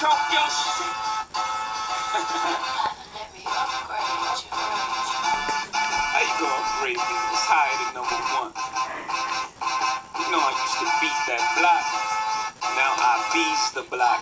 Talk your shit. How you gonna upgrade me? It's higher than #1. You know I used to beat that block. Now I beast the block.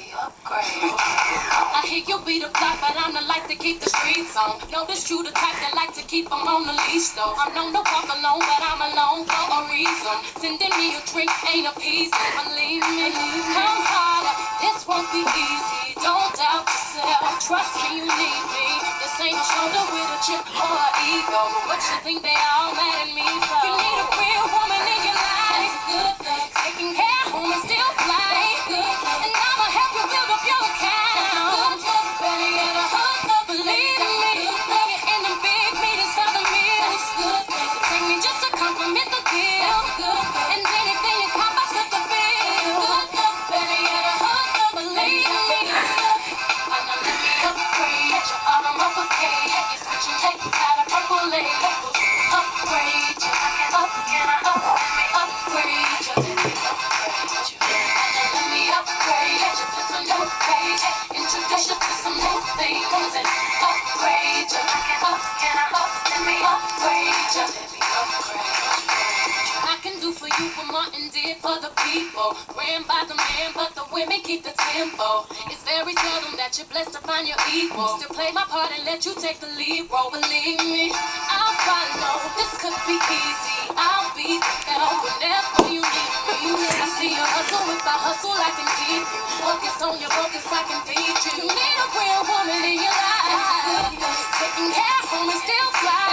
I hear you be the block, but I'm the like to keep the streets on. Notice you the type that like to keep them on the leash though. I'm known to walk alone, but I'm alone for a reason. Sending me a drink ain't appeasing. Believe me, come harder, this won't be easy. Don't doubt yourself, trust me, you need me. This ain't a shoulder with a chip or an ego. What you think they all mad at me for? You need a real woman in your life, taking care of home and still fly. And I'ma help you build up your account. Better yet, a hug, believe in me. When you're in the big meetings for the meals, take me just to compliment the deal. And anything you pop, I split the bill. Better yet, a hug, believe in me. Let me upgrade your autumn uppercase. You're switching takes out of purple labels. Upgrade you. Can I up? Let me upgrade you. Let me upgrade you. Let me upgrade you to some new page. Introduce you to some new things and upgrade you. Can I up? Let me upgrade you. Let me upgrade you. I can do for you what Martin did for the people. Ran by the man, but the women keep the tempo. It's very seldom that you're blessed to find your equal. Still play my part and let you take the lead role. Believe me, I'll follow. This could be easy. I'll be there whenever you need me. I see your hustle. If I hustle, I can keep you. Focus on your focus, I can feed you. You need a real woman in your life. Taking care of home and still fly.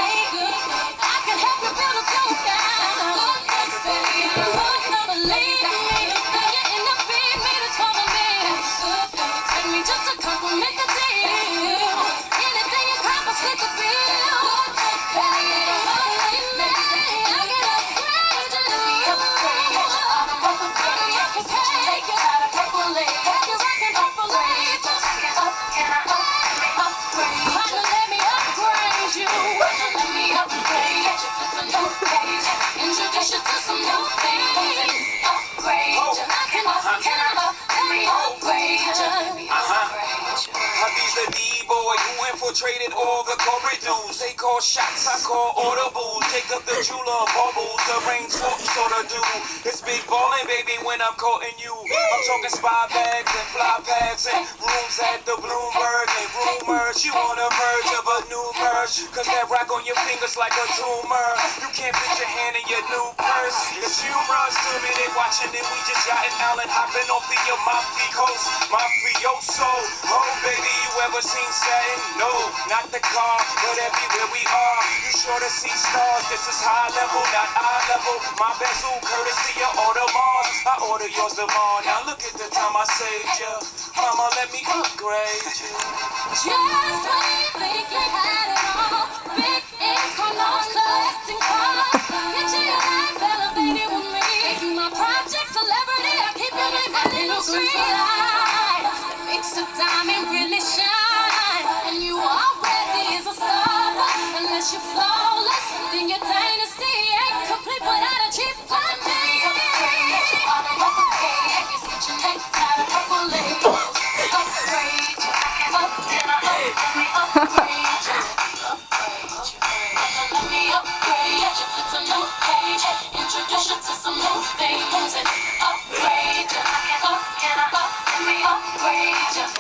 I can help you build a flow down. Baby, believe me. When you're in the big meetings for the men, take me just to compliment the deal. Anything you pop, I split the bill. Baby, believe me. I can upgrade you. Let me upgrade you. I'm upgrade. Take it out of purple lace. You're rocking purple lace. Can I upgrade? Partner, let me upgrade you. Let me upgrade you to some new page. Introduce you to some new things. Upgrade you. Can I let me upgrade you? Let me upgrade you. He's the D-boy who infiltrated all the corporate dudes. They call shots, I call audibles. Take up the jeweler bubbles, the rain's sort of do. It's big ballin', baby, when I'm courting you. I'm talking spy bags and fly pads and rooms at the Bloomberg and rumors. You on the verge of a new merge, cause that rock on your fingers like a tumor. You can't fit your hand in your new purse. It's humorous to me, they watching it. We just yachting Allen, hopping off of your mafia coast, mafioso. Oh, baby, you ever seen satin? No, not the car, but everywhere we are. You sure to see stars. This is high level, not eye level. My bezel, courtesy of Audemars. I order yours tomorrow. Now look at the time I saved you. Mama, let me upgrade you. Just when you think you had it all, big ink on those collecting cars. Picture your life elevated with me. You my project celebrity, I keep you in my little street light. Makes a diamond really shine, and you already is a star. Unless you're flawless, then your dynasty ain't complete without a cheap flight. Introduce you to some new things and upgrade you. Can I let me upgrade you?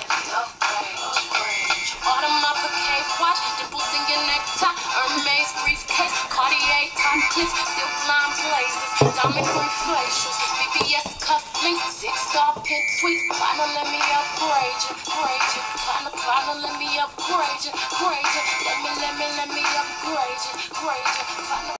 Autumn uppercase watch, dimples in your necktie, Hermes briefcase, Cartier top clips, silk line places, diamond ring facials, BBS cufflinks, 6-star pink suites. Partner, let me upgrade you, grade you. Partner, let me upgrade you, grade you. Let me upgrade you, grade you. Partner,